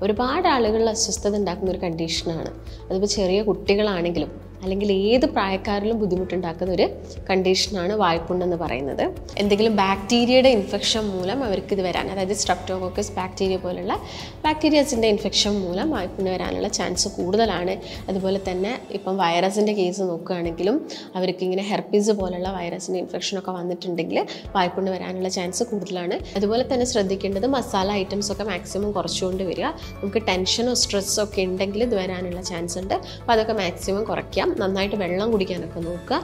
ഒരുപാട് ആളുകളിൽ അസ്വസ്ഥത ഉണ്ടാക്കുന്ന ഒരു കണ്ടീഷനാണ്. അതിപ്പോൾ ചെറിയ കുട്ടികളാണെങ്കിലും അല്ലെങ്കിൽ ഏത് പ്രായക്കാരിലും ബുദ്ധിമുട്ടുണ്ടാക്കുന്ന ഒരു കണ്ടീഷനാണ് വായ്പുണ്ണെന്ന് പറയുന്നത്. എന്തെങ്കിലും ബാക്ടീരിയയുടെ ഇൻഫെക്ഷൻ മൂലം അവർക്ക് ഇത് വരാൻ, അതായത് സ്ട്രെപ്റ്റോകോക്കസ് ബാക്ടീരിയ പോലുള്ള ബാക്ടീരിയസിൻ്റെ ഇൻഫെക്ഷൻ മൂലം വായ്പുണ്ണ് വരാനുള്ള ചാൻസ് കൂടുതലാണ്. അതുപോലെ തന്നെ ഇപ്പം വൈറസിൻ്റെ കേസ് നോക്കുകയാണെങ്കിലും അവർക്ക് ഇങ്ങനെ ഹെർപ്പീസ് പോലുള്ള വൈറസിൻ്റെ ഇൻഫെക്ഷനൊക്കെ വന്നിട്ടുണ്ടെങ്കിൽ വായ്പുണ്ണ് വരാനുള്ള ചാൻസ് കൂടുതലാണ്. അതുപോലെ തന്നെ ശ്രദ്ധിക്കേണ്ടത് മസാല ഐറ്റംസ് ഒക്കെ മാക്സിമം കുറച്ചുകൊണ്ട് വരിക. നമുക്ക് ടെൻഷനോ സ്ട്രെസ്സോ ഒക്കെ ഉണ്ടെങ്കിൽ ഇത് വരാനുള്ള ചാൻസ് ഉണ്ട്. അപ്പോൾ അതൊക്കെ മാക്സിമം കുറയ്ക്കാം. നന്നായിട്ട് വെള്ളം കുടിക്കാനൊക്കെ നോക്കുക.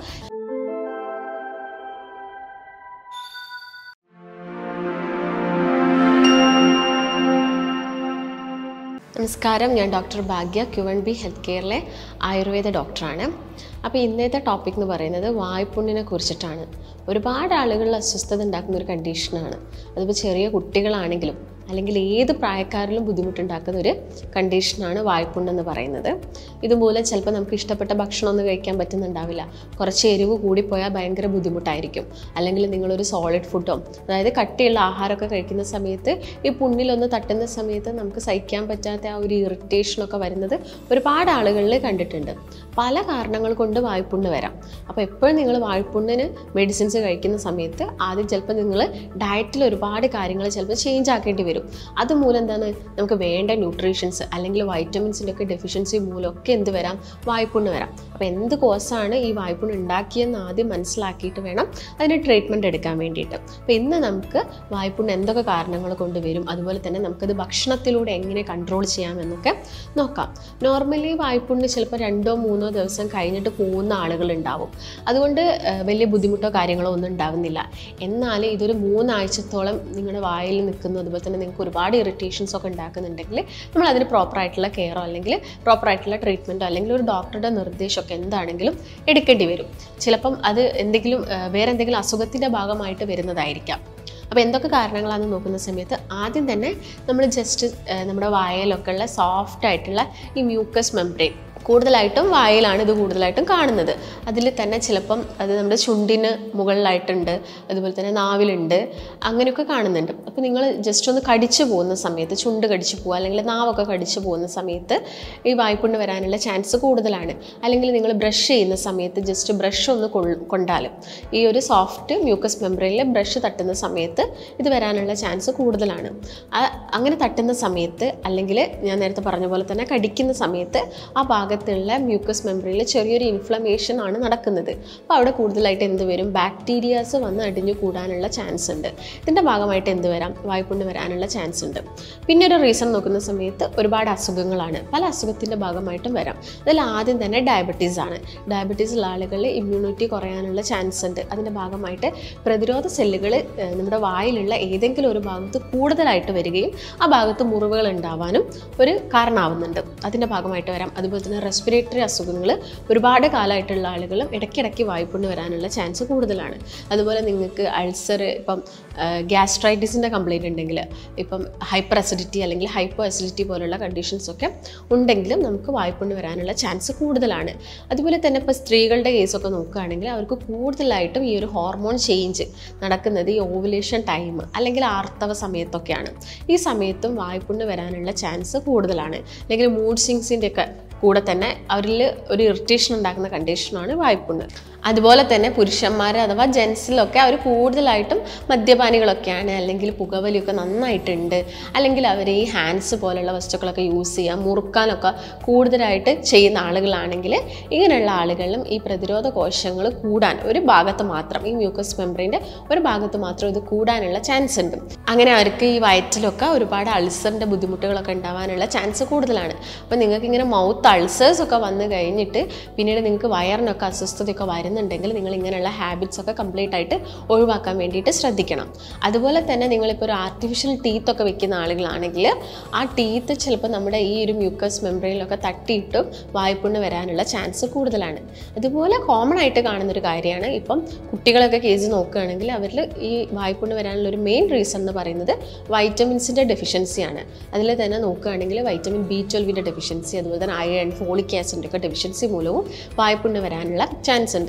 നമസ്കാരം, ഞാൻ ഡോക്ടർ ഭാഗ്യ, Q&B ഹെൽത്ത് കെയറിലെ ആയുർവേദ ഡോക്ടറാണ്. അപ്പോൾ ഇന്നത്തെ ടോപ്പിക് എന്ന് പറയുന്നത് വായ്പുണ്ണിനെ കുറിച്ചിട്ടാണ്. ഒരുപാട് ആളുകളിൽ അസ്വസ്ഥത ഉണ്ടാക്കുന്ന ഒരു കണ്ടീഷനാണ്. അതിപ്പോൾ ചെറിയ കുട്ടികളാണെങ്കിലും അല്ലെങ്കിൽ ഏത് പ്രായക്കാരിലും ബുദ്ധിമുട്ടുണ്ടാക്കുന്ന ഒരു കണ്ടീഷനാണ് വായ്പുണ്ണെന്ന് പറയുന്നത്. ഇതുപോലെ ചിലപ്പോൾ നമുക്ക് ഇഷ്ടപ്പെട്ട ഭക്ഷണമൊന്നും കഴിക്കാൻ പറ്റുന്നുണ്ടാവില്ല. കുറച്ച് എരിവ് കൂടിപ്പോയാൽ ഭയങ്കര ബുദ്ധിമുട്ടായിരിക്കും. അല്ലെങ്കിൽ നിങ്ങളൊരു സോളിഡ് ഫുഡോ, അതായത് കട്ടിയുള്ള ആഹാരമൊക്കെ കഴിക്കുന്ന സമയത്ത് ഈ പുണ്ണിലൊന്ന് തട്ടുന്ന സമയത്ത് നമുക്ക് സഹിക്കാൻ പറ്റാത്ത ആ ഒരു ഇറിറ്റേഷനൊക്കെ വരുന്നത് ഒരുപാട് ആളുകളിൽ കണ്ടിട്ടുണ്ട്. പല കാരണങ്ങൾ കൊണ്ട് വായ്പുണ്ണ് വരാം. അപ്പോൾ എപ്പോഴും നിങ്ങൾ വായ്പുണ്ണിന് മെഡിസിൻസ് കഴിക്കുന്ന സമയത്ത് ആദ്യം ചിലപ്പോൾ നിങ്ങൾ ഡയറ്റിൽ ഒരുപാട് കാര്യങ്ങൾ ചിലപ്പോൾ ചേഞ്ച് ആക്കേണ്ടി വരും. അതുമൂലം എന്താണ്, നമുക്ക് വേണ്ട ന്യൂട്രീഷൻസ് അല്ലെങ്കിൽ വൈറ്റമിൻസിൻ്റെ ഒക്കെ ഡെഫിഷ്യൻസി മൂലമൊക്കെ എന്ത് വരാം, വായ്പുണ്ണ് വരാം. അപ്പോൾ എന്ത് കോസാണ് ഈ വായ്പുണ്ണ് ഉണ്ടാക്കിയെന്ന് ആദ്യം മനസ്സിലാക്കിയിട്ട് വേണം അതിന് ട്രീറ്റ്മെൻറ്റ് എടുക്കാൻ വേണ്ടിയിട്ട്. അപ്പോൾ ഇന്ന് നമുക്ക് വായ്പുണ്ണ് എന്തൊക്കെ കാരണങ്ങൾ കൊണ്ട് വരും, അതുപോലെ തന്നെ നമുക്കത് ഭക്ഷണത്തിലൂടെ എങ്ങനെ കൺട്രോൾ ചെയ്യാമെന്നൊക്കെ നോക്കാം. നോർമലി വായ്പുണ്ണ് ചിലപ്പോൾ 2-3 ദിവസം കഴിഞ്ഞിട്ട് പോകുന്ന ആളുകളുണ്ടാവും. അതുകൊണ്ട് വലിയ ബുദ്ധിമുട്ടോ കാര്യങ്ങളോ ഒന്നും ഉണ്ടാവുന്നില്ല. എന്നാൽ ഇതൊരു 3 ആഴ്ചത്തോളം നിങ്ങളുടെ വായിൽ നിൽക്കുന്നു, അതുപോലെ തന്നെ നിങ്ങൾക്ക് ഒരുപാട് ഇറിറ്റേഷൻസ് ഒക്കെ ഉണ്ടാക്കുന്നുണ്ടെങ്കിൽ നമ്മൾ അതിന് പ്രോപ്പറായിട്ടുള്ള കെയറോ അല്ലെങ്കിൽ പ്രോപ്പറായിട്ടുള്ള ട്രീറ്റ്മെൻറ്റോ അല്ലെങ്കിൽ ഒരു ഡോക്ടറുടെ നിർദ്ദേശമൊക്കെ എന്താണെങ്കിലും എടുക്കേണ്ടി വരും. ചിലപ്പം അത് വേറെ എന്തെങ്കിലും അസുഖത്തിൻ്റെ ഭാഗമായിട്ട് വരുന്നതായിരിക്കാം. അപ്പോൾ എന്തൊക്കെ കാരണങ്ങളാണെന്ന് നോക്കുന്ന സമയത്ത് ആദ്യം തന്നെ നമ്മൾ ജസ്റ്റ് നമ്മുടെ വായയിലൊക്കെ ഉള്ള സോഫ്റ്റ് ആയിട്ടുള്ള ഈ മ്യൂക്കസ് മെംബ്രെയിൻ, കൂടുതലായിട്ടും വായയിലാണ് ഇത് കൂടുതലായിട്ടും കാണുന്നത്. അതിൽ തന്നെ ചിലപ്പം അത് നമ്മുടെ ചുണ്ടിന് മുകളിലായിട്ടുണ്ട്, അതുപോലെ തന്നെ നാവിലുണ്ട്, അങ്ങനെയൊക്കെ കാണുന്നുണ്ട്. അപ്പോൾ നിങ്ങൾ ജസ്റ്റ് ഒന്ന് കടിച്ചു പോകുന്ന സമയത്ത്, ചുണ്ട് കടിച്ചു പോകുക അല്ലെങ്കിൽ നാവൊക്കെ കടിച്ചു പോകുന്ന സമയത്ത് ഈ വായ്പുണ്ണ് വരാനുള്ള ചാൻസ് കൂടുതലാണ്. അല്ലെങ്കിൽ നിങ്ങൾ ബ്രഷ് ചെയ്യുന്ന സമയത്ത് ജസ്റ്റ് ബ്രഷ് ഒന്ന് കൊണ്ടാലും ഈ ഒരു സോഫ്റ്റ് മ്യൂക്കസ് മെംബ്രെയിനിൽ ബ്രഷ് തട്ടുന്ന സമയത്ത് ഇത് വരാനുള്ള ചാൻസ് കൂടുതലാണ്. അങ്ങനെ തട്ടുന്ന സമയത്ത് അല്ലെങ്കിൽ ഞാൻ നേരത്തെ പറഞ്ഞ പോലെ തന്നെ കടിക്കുന്ന സമയത്ത് ആ ഭാഗത്തുള്ള മ്യൂക്കസ് മെംബ്രെയിനിൽ ചെറിയൊരു ഇൻഫ്ലമേഷൻ ആണ് നടക്കുന്നത്. അപ്പോൾ അവിടെ കൂടുതലായിട്ട് എന്ത് വരും, ബാക്ടീരിയാസ് വന്ന് അടിഞ്ഞു കൂടാനുള്ള ചാൻസ് ഉണ്ട്. ഇതിൻ്റെ ഭാഗമായിട്ട് എന്ത് വരാം, വായ്പുണ്ണ് വരാനുള്ള ചാൻസ് ഉണ്ട്. പിന്നെ ഒരു റീസൺ നോക്കുന്ന സമയത്ത് ഒരുപാട് അസുഖങ്ങളാണ്, പല അസുഖത്തിൻ്റെ ഭാഗമായിട്ടും വരാം. അതിൽ ആദ്യം തന്നെ ഡയബറ്റീസ് ആണ്. ഡയബറ്റീസ് ഉള്ള ആളുകളിൽ ഇമ്മ്യൂണിറ്റി കുറയാനുള്ള ചാൻസ് ഉണ്ട്. അതിൻ്റെ ഭാഗമായിട്ട് പ്രതിരോധ സെല്ലുകൾ നമ്മുടെ വായിലുള്ള ഏതെങ്കിലും ഒരു ഭാഗത്ത് കൂടുതലായിട്ട് വരികയും ആ ഭാഗത്ത് മുറിവുകൾ ഉണ്ടാവാനും ഒരു കാരണമാവുന്നുണ്ട്. അതിൻ്റെ ഭാഗമായിട്ട് വരാം. അതുപോലെ തന്നെ റെസ്പിറേറ്ററി അസുഖങ്ങൾ ഒരുപാട് കാലമായിട്ടുള്ള ആളുകളും ഇടയ്ക്കിടയ്ക്ക് വായ്പുണ്ണ് വരാനുള്ള ചാൻസ് കൂടുതലാണ്. അതുപോലെ നിങ്ങൾക്ക് അൾസർ, ഇപ്പം ഗ്യാസ്ട്രൈറ്റിസിൻ്റെ കംപ്ലയിൻ്റ് ഉണ്ടെങ്കിൽ, ഇപ്പം ഹൈപ്പർ അസിഡിറ്റി അല്ലെങ്കിൽ ഹൈപ്പോ അസിഡിറ്റി പോലുള്ള കണ്ടീഷൻസൊക്കെ ഉണ്ടെങ്കിലും നമുക്ക് വായ്പുണ്ണ് വരാനുള്ള ചാൻസ് കൂടുതലാണ്. അതുപോലെ തന്നെ ഇപ്പോൾ സ്ത്രീകളുടെ കേസൊക്കെ നോക്കുകയാണെങ്കിൽ അവർക്ക് കൂടുതലായിട്ടും ഈ ഒരു ഹോർമോൺ ചേഞ്ച് നടക്കുന്നത് ഈ ഓവുലേഷൻ ടൈം അല്ലെങ്കിൽ ആർത്തവ സമയത്തൊക്കെയാണ്. ഈ സമയത്തും വായ്പുണ്ണ് വരാനുള്ള ചാൻസ് കൂടുതലാണ്. അല്ലെങ്കിൽ മൂഡ് സ്വിങ്സിൻ്റെ ഒക്കെ കൂടെ തന്നെ അവരിൽ ഒരു ഇറിറ്റേഷൻ ഉണ്ടാക്കുന്ന കണ്ടീഷനാണ് വായ്പുണ്ണ്. അതുപോലെ തന്നെ പുരുഷന്മാർ അഥവാ ജെൻസിലൊക്കെ അവർ കൂടുതലായിട്ടും മദ്യപാനികളൊക്കെയാണ്, അല്ലെങ്കിൽ പുകവലിയൊക്കെ നന്നായിട്ടുണ്ട്, അല്ലെങ്കിൽ അവർ ഈ ഹാൻഡ്സ് പോലുള്ള വസ്തുക്കളൊക്കെ യൂസ് ചെയ്യുക, മുറുക്കാനൊക്കെ കൂടുതലായിട്ട് ചെയ്യുന്ന ആളുകളാണെങ്കിൽ ഇങ്ങനെയുള്ള ആളുകളിലും ഈ പ്രതിരോധ കോശങ്ങൾ കൂടാൻ ഒരു ഭാഗത്ത് മാത്രം, ഈ മ്യൂക്കസ് മെംബ്രെയിൻ്റെ ഒരു ഭാഗത്ത് മാത്രം ഇത് കൂടാനുള്ള ചാൻസ് ഉണ്ട്. അങ്ങനെ അവർക്ക് ഈ വയറ്റിലൊക്കെ ഒരുപാട് അൾസറിൻ്റെ ബുദ്ധിമുട്ടുകളൊക്കെ ഉണ്ടാവാനുള്ള ചാൻസ് കൂടുതലാണ്. അപ്പോൾ നിങ്ങൾക്ക് ഇങ്ങനെ മൗത്ത് അൾസേഴ്സ് ഒക്കെ വന്നു കഴിഞ്ഞിട്ട് പിന്നീട് നിങ്ങൾക്ക് വയറിനൊക്കെ അസ്വസ്ഥതയൊക്കെ വരുന്നുണ്ടെങ്കിൽ നിങ്ങൾ ഇങ്ങനെയുള്ള ഹാബിറ്റ്സ് ഒക്കെ കംപ്ലീറ്റ് ആയിട്ട് ഒഴിവാക്കാൻ വേണ്ടിയിട്ട് ശ്രദ്ധിക്കണം. അതുപോലെ തന്നെ നിങ്ങളിപ്പോൾ ഒരു ആർട്ടിഫിഷ്യൽ ടീത്ത് ഒക്കെ വെക്കുന്ന ആളുകളാണെങ്കിൽ ആ ടീത്ത് ചിലപ്പോൾ നമ്മുടെ ഈ ഒരു മ്യൂക്കസ് മെംബ്രെയിനിലൊക്കെ തട്ടിയിട്ടും വായ്പുണ്ണ് വരാനുള്ള ചാൻസ് കൂടുതലാണ്. അതുപോലെ കോമൺ ആയിട്ട് കാണുന്നൊരു കാര്യമാണ്, ഇപ്പം കുട്ടികളൊക്കെ കേസ് നോക്കുകയാണെങ്കിൽ അവരിൽ ഈ വായ്പുണ്ണ് വരാനുള്ള ഒരു മെയിൻ റീസൺ എന്ന് പറയുന്നത് വൈറ്റമിൻസിൻ്റെ ഡെഫിഷ്യൻസിയാണ്. അതിൽ തന്നെ നോക്കുകയാണെങ്കിൽ വൈറ്റമിൻ B12 ഡെഫിഷ്യൻസി, അതുപോലെ തന്നെ അയൺ, ഫോളിക് ആസിഡിൻ്റെ ഒക്കെ ഡെഫിഷ്യൻസി മൂലവും വായ്പുണ്ണ് വരാനുള്ള ചാൻസ് ഉണ്ട്.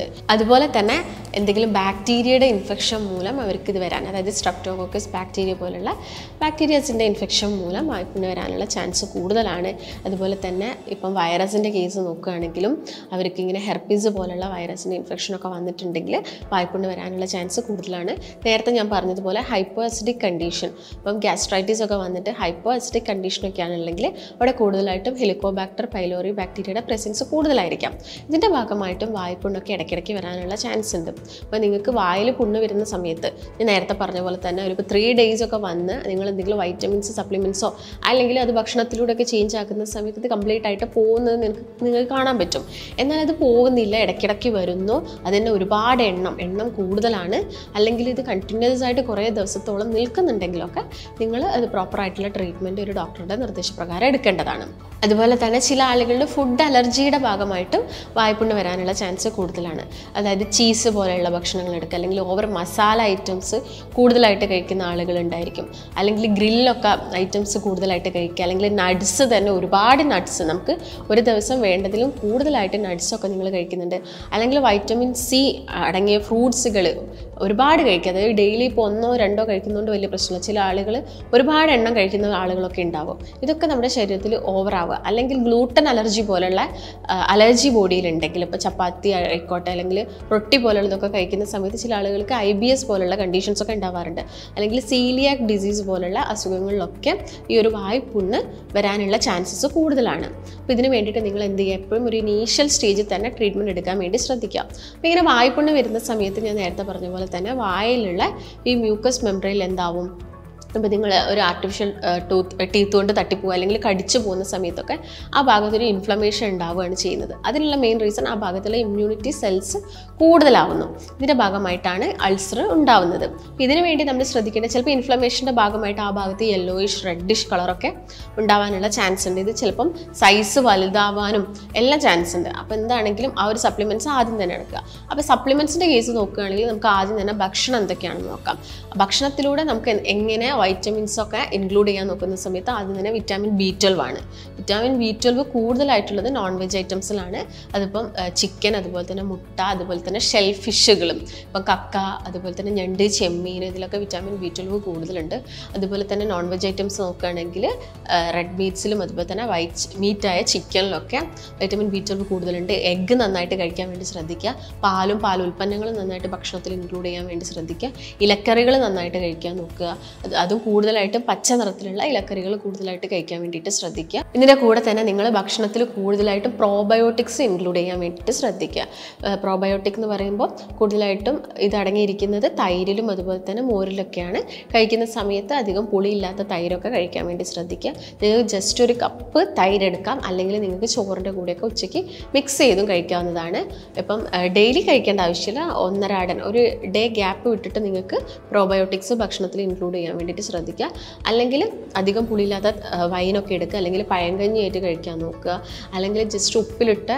അതുപോലെ തന്നെ എന്തെങ്കിലും ബാക്ടീരിയയുടെ ഇൻഫെക്ഷൻ മൂലം അവർക്ക് ഇത് വരാൻ, അതായത് സ്ട്രെപ്റ്റോകോക്കസ് ബാക്ടീരിയ പോലുള്ള ബാക്ടീരിയസിൻ്റെ ഇൻഫെക്ഷൻ മൂലം വായ്പുണ്ണ് വരാനുള്ള ചാൻസ് കൂടുതലാണ്. അതുപോലെ തന്നെ ഇപ്പം വൈറസിൻ്റെ കേസ് നോക്കുകയാണെങ്കിലും അവർക്ക് ഇങ്ങനെ ഹെർപ്പീസ് പോലുള്ള വൈറസിൻ്റെ ഇൻഫെക്ഷനൊക്കെ വന്നിട്ടുണ്ടെങ്കിൽ വായ്പുണ്ണ് വരാനുള്ള ചാൻസ് കൂടുതലാണ്. നേരത്തെ ഞാൻ പറഞ്ഞതുപോലെ ഹൈപ്പോ അസിഡിക് കണ്ടീഷൻ, ഇപ്പം ഗ്യാസ്ട്രൈറ്റിസ് ഒക്കെ വന്നിട്ട് ഹൈപ്പോ അസിഡിക് കണ്ടീഷനൊക്കെ ആണെന്നുണ്ടെങ്കിൽ അവിടെ കൂടുതലായിട്ടും ഹെലിക്കോബാക്ടർ പൈലോറി ബാക്ടീരിയയുടെ പ്രസൻസ് കൂടുതലായിരിക്കാം. ഇതിൻ്റെ ഭാഗമായിട്ടും വായ്പുണ്ണൊക്കെ ഇടയ്ക്കിടയ്ക്ക് വരാനുള്ള ചാൻസ് ഉണ്ട്. അപ്പോൾ നിങ്ങൾക്ക് വായിൽ പുണ്ണ് വരുന്ന സമയത്ത് ഞാൻ നേരത്തെ പറഞ്ഞ പോലെ തന്നെ ഒരു 3 days ഒക്കെ വന്ന് നിങ്ങൾ എന്തെങ്കിലും വൈറ്റമിൻസ് സപ്ലിമെൻറ്റ്സോ അല്ലെങ്കിൽ അത് ഭക്ഷണത്തിലൂടെയൊക്കെ ചേഞ്ച് ആക്കുന്ന സമയത്ത് ഇത് കംപ്ലീറ്റ് ആയിട്ട് പോകുന്നത് നിങ്ങൾക്ക് കാണാൻ പറ്റും. എന്നാൽ അത് പോകുന്നില്ല, ഇടയ്ക്കിടയ്ക്ക് വരുന്നു, അതിൻ്റെ ഒരുപാട് എണ്ണം കൂടുതലാണ്, അല്ലെങ്കിൽ ഇത് കണ്ടിന്യൂസ് ആയിട്ട് കുറേ ദിവസത്തോളം നിൽക്കുന്നുണ്ടെങ്കിലൊക്കെ നിങ്ങൾ അത് പ്രോപ്പറായിട്ടുള്ള ട്രീറ്റ്മെൻറ്റ് ഒരു ഡോക്ടറുടെ നിർദ്ദേശപ്രകാരം എടുക്കേണ്ടതാണ്. അതുപോലെ തന്നെ ചില ആളുകളുടെ ഫുഡ് അലർജിയുടെ ഭാഗമായിട്ടും വായ്പുണ്ണ് വരാനുള്ള ചാൻസ് കൂടുതലാണ്. അതായത് ചീസ് പോലെയുള്ള ഭക്ഷണങ്ങൾ എടുക്കുക, അല്ലെങ്കിൽ ഓവർ മസാല ഐറ്റംസ് കൂടുതലായിട്ട് കഴിക്കുന്ന ആളുകളുണ്ടായിരിക്കും, അല്ലെങ്കിൽ ഗ്രില്ലൊക്കെ ഐറ്റംസ് കൂടുതലായിട്ട് കഴിക്കുക, അല്ലെങ്കിൽ നട്ട്സ് തന്നെ ഒരുപാട് നട്ട്സ്, നമുക്ക് ഒരു ദിവസം വേണ്ടതിലും കൂടുതലായിട്ട് നട്ട്സൊക്കെ നിങ്ങൾ കഴിക്കുന്നുണ്ട്, അല്ലെങ്കിൽ വൈറ്റമിൻ സി അടങ്ങിയ ഫ്രൂട്ട്സുകൾ ഒരുപാട് കഴിക്കുക, അതായത് ഡെയിലി ഇപ്പോൾ 1 or 2 കഴിക്കുന്നതുകൊണ്ട് വലിയ പ്രശ്നമില്ല. ചില ആളുകൾ ഒരുപാട് എണ്ണം കഴിക്കുന്ന ആളുകളൊക്കെ ഉണ്ടാവും. ഇതൊക്കെ നമ്മുടെ ശരീരത്തിൽ ഓവറാവുക, അല്ലെങ്കിൽ ഗ്ലൂട്ടൻ അലർജി പോലുള്ള അലർജി ബോഡിയിലുണ്ടെങ്കിൽ, ഇപ്പോൾ ചപ്പാത്തി ആയിക്കോട്ടെ അല്ലെങ്കിൽ റൊട്ടി പോലുള്ളതൊക്കെ കഴിക്കുന്ന സമയത്ത് ചില ആളുകൾക്ക് IBS പോലുള്ള കണ്ടീഷൻസ് ഒക്കെ ഉണ്ടാവാറുണ്ട്, അല്ലെങ്കിൽ സീലിയാക് ഡിസീസ് പോലുള്ള അസുഖങ്ങളിലൊക്കെ ഈ ഒരു വായ്പുണ്ണ് വരാനുള്ള ചാൻസസ് കൂടുതലാണ്. അപ്പോൾ ഇതിന് വേണ്ടിയിട്ട് നിങ്ങൾ എന്ത് ചെയ്യുക, എപ്പോഴും ഒരു ഇനീഷ്യൽ സ്റ്റേജിൽ തന്നെ ട്രീറ്റ്മെൻറ്റ് എടുക്കാൻ വേണ്ടി ശ്രദ്ധിക്കുക. അപ്പോൾ ഇങ്ങനെ വായ്പുണ്ണ് വരുന്ന സമയത്ത് ഞാൻ നേരത്തെ പറഞ്ഞ പോലെ തന്നെ വായിലുള്ള ഈ മ്യൂക്കസ് മെംബ്രെയിനിൽ എന്താവും, അപ്പോൾ നിങ്ങൾ ഒരു ആർട്ടിഫിഷ്യൽ ടീത്ത് കൊണ്ട് തട്ടിപ്പോവുക അല്ലെങ്കിൽ കടിച്ചു പോകുന്ന സമയത്തൊക്കെ ആ ഭാഗത്തൊരു ഇൻഫ്ലമേഷൻ ഉണ്ടാവുകയാണ് ചെയ്യുന്നത്. അതിനുള്ള മെയിൻ റീസൺ ആ ഭാഗത്തുള്ള ഇമ്മ്യൂണിറ്റി സെൽസ് കൂടുതലാവുന്നു. ഇതിൻ്റെ ഭാഗമായിട്ടാണ് അൾസർ ഉണ്ടാവുന്നത്. ഇതിനു വേണ്ടി നമ്മൾ ശ്രദ്ധിക്കേണ്ടത്, ചിലപ്പോൾ ഇൻഫ്ലമേഷൻ്റെ ഭാഗമായിട്ട് ആ ഭാഗത്ത് യെല്ലോയിഷ് റെഡിഷ് കളറൊക്കെ ഉണ്ടാവാനുള്ള ചാൻസ് ഉണ്ട്. ഇത് ചിലപ്പം സൈസ് വലുതാവാനും എല്ലാം ചാൻസ് ഉണ്ട്. അപ്പോൾ എന്താണെങ്കിലും ആ ഒരു സപ്ലിമെൻറ്റ്സ് ആദ്യം തന്നെ എടുക്കുക. അപ്പോൾ സപ്ലിമെൻറ്റ്സിൻ്റെ കേസ് നോക്കുകയാണെങ്കിൽ നമുക്ക് ആദ്യം തന്നെ ഭക്ഷണം എന്തൊക്കെയാണെന്ന് നോക്കാം. ഭക്ഷണത്തിലൂടെ നമുക്ക് എങ്ങനെ വൈറ്റമിൻസൊക്കെ ഇൻക്ലൂഡ് ചെയ്യാൻ നോക്കുന്ന സമയത്ത് ആദ്യം തന്നെ വിറ്റാമിൻ B12 ആണ്. വിറ്റാമിൻ B12 കൂടുതലായിട്ടുള്ളത് നോൺ വെജ് ഐറ്റംസിലാണ്. അതിപ്പം ചിക്കൻ, അതുപോലെ തന്നെ മുട്ട, അതുപോലെ തന്നെ ഷെൽ ഫിഷുകളും, ഇപ്പം കക്ക, അതുപോലെ തന്നെ ഞണ്ട്, ചെമ്മീൻ, ഇതിലൊക്കെ വിറ്റാമിൻ B12 കൂടുതലുണ്ട്. അതുപോലെ തന്നെ നോൺ വെജ് ഐറ്റംസ് നോക്കുകയാണെങ്കിൽ റെഡ് മീറ്റ്സിലും അതുപോലെ തന്നെ വൈറ്റ് മീറ്റായ ചിക്കനിലൊക്കെ വിറ്റാമിൻ B12 കൂടുതലുണ്ട്. എഗ്ഗ് നന്നായിട്ട് കഴിക്കാൻ വേണ്ടി ശ്രദ്ധിക്കുക. പാലുൽപ്പന്നങ്ങളും നന്നായിട്ട് ഭക്ഷണത്തിൽ ഇൻക്ലൂഡ് ചെയ്യാൻ വേണ്ടി ശ്രദ്ധിക്കുക. ഇലക്കറികൾ നന്നായിട്ട് കഴിക്കാൻ നോക്കുക. അതും കൂടുതലായിട്ടും പച്ച നിറത്തിലുള്ള ഇലക്കറികൾ കൂടുതലായിട്ട് കഴിക്കാൻ വേണ്ടിയിട്ട് ശ്രദ്ധിക്കുക. ഇതിൻ്റെ കൂടെ തന്നെ നിങ്ങൾ ഭക്ഷണത്തിൽ കൂടുതലായിട്ടും പ്രോബയോട്ടിക്സ് ഇൻക്ലൂഡ് ചെയ്യാൻ വേണ്ടിയിട്ട് ശ്രദ്ധിക്കുക. പ്രോബയോട്ടിക് എന്ന് പറയുമ്പോൾ കൂടുതലായിട്ടും ഇത് അടങ്ങിയിരിക്കുന്നത് തൈരിലും അതുപോലെ തന്നെ മോരിലൊക്കെയാണ്. കഴിക്കുന്ന സമയത്ത് അധികം പുളിയില്ലാത്ത തൈരൊക്കെ കഴിക്കാൻ വേണ്ടി ശ്രദ്ധിക്കുക. നിങ്ങൾക്ക് ജസ്റ്റ് ഒരു കപ്പ് തൈര് എടുക്കാം, അല്ലെങ്കിൽ നിങ്ങൾക്ക് ചോറിൻ്റെ കൂടെയൊക്കെ ഉച്ചയ്ക്ക് മിക്സ് ചെയ്തും കഴിക്കാവുന്നതാണ്. ഇപ്പം ഡെയിലി കഴിക്കേണ്ട ആവശ്യമില്ല, 1.5 ഒരു ഡേ ഗ്യാപ്പ് വിട്ടിട്ട് നിങ്ങൾക്ക് പ്രോബയോട്ടിക്സ് ഭക്ഷണത്തിൽ ഇൻക്ലൂഡ് ചെയ്യാൻ വേണ്ടിയിട്ട് ശ്രദ്ധിക്കുക. അല്ലെങ്കിൽ അധികം പുളിയില്ലാത്ത വൈനൊക്കെ എടുക്കുക, അല്ലെങ്കിൽ പഴങ്കഞ്ഞിയായിട്ട് കഴിക്കാൻ നോക്കുക, അല്ലെങ്കിൽ ജസ്റ്റ് ഉപ്പിലിട്ട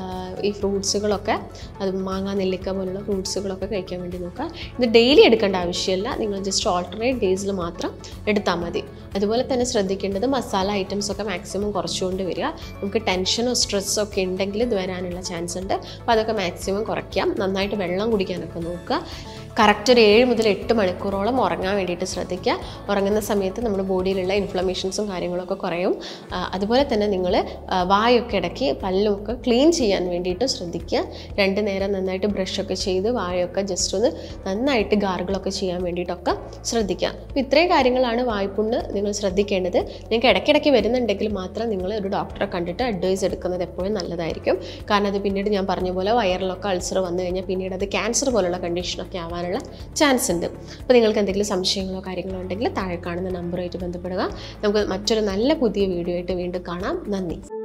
ഈ ഫ്രൂട്ട്സുകളൊക്കെ, അത് മാങ്ങ, നെല്ലിക്ക പോലുള്ള ഫ്രൂട്ട്സുകളൊക്കെ കഴിക്കാൻ വേണ്ടി നോക്കുക. ഇത് ഡെയിലി എടുക്കേണ്ട ആവശ്യമില്ല, നിങ്ങൾ ജസ്റ്റ് ഓൾട്ടർനേറ്റ് ഡേയ്സിൽ മാത്രം എടുത്താൽ മതി. അതുപോലെ തന്നെ ശ്രദ്ധിക്കേണ്ടത് മസാല ഐറ്റംസൊക്കെ മാക്സിമം കുറച്ചുകൊണ്ട് വരിക. നമുക്ക് ടെൻഷനോ സ്ട്രെസ്സോ ഒക്കെ ഉണ്ടെങ്കിൽ ഇത് വരാനുള്ള ചാൻസ് ഉണ്ട്. അപ്പോൾ അതൊക്കെ മാക്സിമം കുറയ്ക്കാം. നന്നായിട്ട് വെള്ളം കുടിക്കാനൊക്കെ നോക്കുക. കറക്റ്റ് ഒരു 7 മുതൽ 8 മണിക്കൂറോളം ഉറങ്ങാൻ വേണ്ടിയിട്ട് ശ്രദ്ധിക്കുക. ഉറങ്ങുന്ന സമയത്ത് നമ്മുടെ ബോഡിയിലുള്ള ഇൻഫ്ലമേഷൻസും കാര്യങ്ങളൊക്കെ കുറയും. അതുപോലെ തന്നെ നിങ്ങൾ വായൊക്കെ ഇടയ്ക്ക് പല്ലൊക്കെ ക്ലീൻ ചെയ്യാൻ വേണ്ടിയിട്ട് ശ്രദ്ധിക്കുക. 2 നേരം നന്നായിട്ട് ബ്രഷൊക്കെ ചെയ്ത് വായൊക്കെ ജസ്റ്റ് ഒന്ന് നന്നായിട്ട് ഗാർഗിളൊക്കെ ചെയ്യാൻ വേണ്ടിയിട്ടൊക്കെ ശ്രദ്ധിക്കുക. അപ്പോൾ ഇത്രയും കാര്യങ്ങളാണ് വായ്പുണ്ണ് നിങ്ങൾ ശ്രദ്ധിക്കേണ്ടത്. നിങ്ങൾക്ക് ഇടയ്ക്കിടയ്ക്ക് വരുന്നുണ്ടെങ്കിൽ മാത്രം നിങ്ങൾ ഒരു ഡോക്ടറെ കണ്ടിട്ട് അഡ്വൈസ് എടുക്കുന്നത് എപ്പോഴും നല്ലതായിരിക്കും. കാരണം അത് പിന്നീട് ഞാൻ പറഞ്ഞ പോലെ വയറിലൊക്കെ അൾസർ വന്നു കഴിഞ്ഞാൽ പിന്നീട് അത് ക്യാൻസർ പോലുള്ള കണ്ടീഷനൊക്കെ ആവാനുള്ള ചാൻസ് ഉണ്ട്. അപ്പോൾ നിങ്ങൾക്ക് എന്തെങ്കിലും സംശയങ്ങളോ കാര്യങ്ങളോ ഉണ്ടെങ്കിൽ താഴെ കാണുന്ന നമ്പറുമായിട്ട് ബന്ധപ്പെടുക. നമുക്ക് മറ്റൊരു നല്ല പുതിയ വീഡിയോ ആയിട്ട് വീണ്ടും കാണാം. നന്ദി.